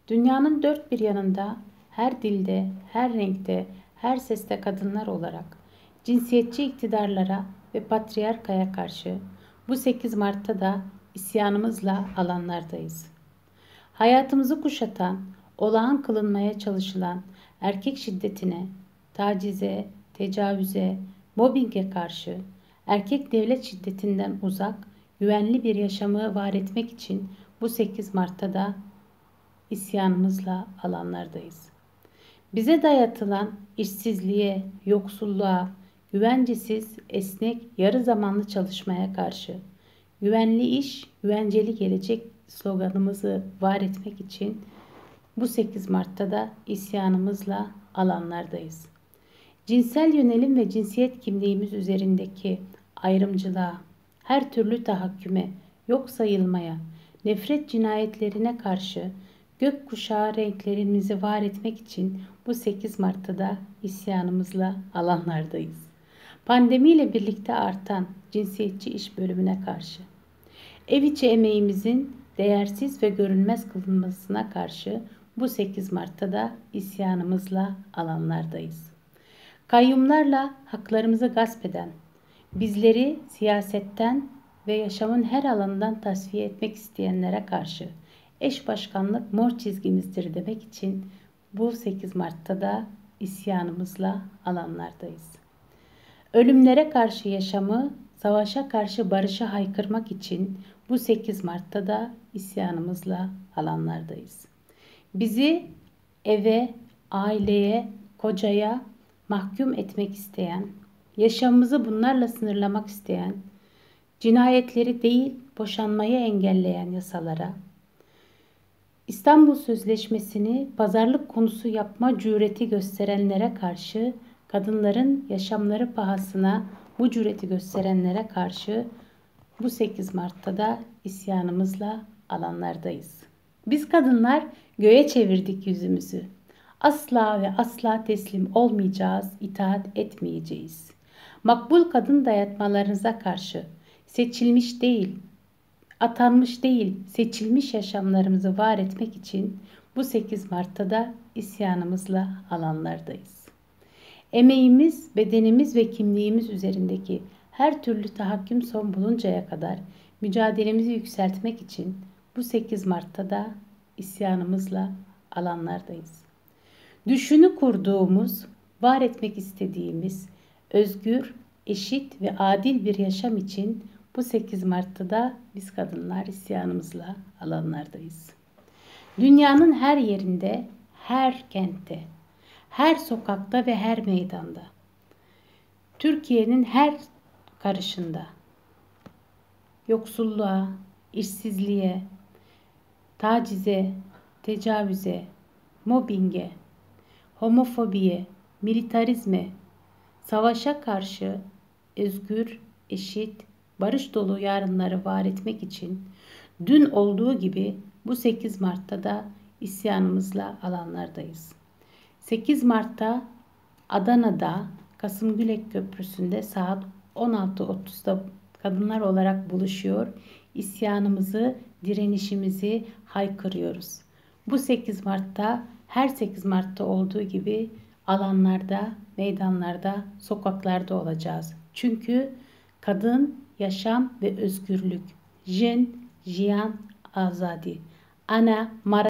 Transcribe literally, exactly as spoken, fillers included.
Dünyanın dört bir yanında, her dilde, her renkte, her seste kadınlar olarak cinsiyetçi iktidarlara ve patriarkaya karşı bu sekiz Mart'ta da isyanımızla alanlardayız. Hayatımızı kuşatan, olağan kılınmaya çalışılan erkek şiddetine, tacize, tecavüze, mobbinge karşı erkek devlet şiddetinden uzak, güvenli bir yaşamı var etmek için bu sekiz Mart'ta da isyanımızla alanlardayız. Bize dayatılan işsizliğe, yoksulluğa, güvencesiz, esnek, yarı zamanlı çalışmaya karşı güvenli iş, güvenceli gelecek sloganımızı var etmek için bu sekiz Mart'ta da isyanımızla alanlardayız. Cinsel yönelim ve cinsiyet kimliğimiz üzerindeki ayrımcılığa, her türlü tahakküme, yok sayılmaya, nefret cinayetlerine karşı gökkuşağı renklerimizi var etmek için bu sekiz Mart'ta da isyanımızla alanlardayız. Pandemiyle birlikte artan cinsiyetçi iş bölümüne karşı, ev içi emeğimizin değersiz ve görünmez kılınmasına karşı bu sekiz Mart'ta da isyanımızla alanlardayız. Kayyumlarla haklarımızı gasp eden, bizleri siyasetten ve yaşamın her alanından tasfiye etmek isteyenlere karşı eş başkanlık mor çizgimizdir demek için bu sekiz Mart'ta da isyanımızla alanlardayız. Ölümlere karşı yaşamı, savaşa karşı barışı haykırmak için bu sekiz Mart'ta da isyanımızla alanlardayız. Bizi eve, aileye, kocaya mahkum etmek isteyen, yaşamımızı bunlarla sınırlamak isteyen, cinayetleri değil boşanmayı engelleyen yasalara, İstanbul Sözleşmesi'ni pazarlık konusu yapma cüreti gösterenlere karşı, kadınların yaşamları pahasına bu cüreti gösterenlere karşı bu sekiz Mart'ta da isyanımızla alanlardayız. Biz kadınlar göğe çevirdik yüzümüzü. Asla ve asla teslim olmayacağız, itaat etmeyeceğiz. Makbul kadın dayatmalarınıza karşı seçilmiş değil, atanmış değil, seçilmiş yaşamlarımızı var etmek için bu sekiz Mart'ta da isyanımızla alanlardayız. Emeğimiz, bedenimiz ve kimliğimiz üzerindeki her türlü tahakküm son buluncaya kadar mücadelemizi yükseltmek için bu sekiz Mart'ta da isyanımızla alanlardayız. Düşünü kurduğumuz, var etmek istediğimiz özgür, eşit ve adil bir yaşam için bu sekiz Mart'ta da biz kadınlar isyanımızla alanlardayız. Dünyanın her yerinde, her kentte, her sokakta ve her meydanda, Türkiye'nin her karışında, yoksulluğa, işsizliğe, tacize, tecavüze, mobbinge, homofobiye, militarizme, savaşa karşı özgür, eşit, barış dolu yarınları var etmek için dün olduğu gibi bu sekiz Mart'ta da isyanımızla alanlardayız. sekiz Mart'ta Adana'da Kasımgülek Köprüsü'nde saat on altı otuzda kadınlar olarak buluşuyor. İsyanımızı, direnişimizi haykırıyoruz. Bu sekiz Mart'ta her sekiz Mart'ta olduğu gibi alanlarda, meydanlarda, sokaklarda olacağız. Çünkü kadın, yaşam ve özgürlük. Jin, Jiyan, Azadi. Ana, Mara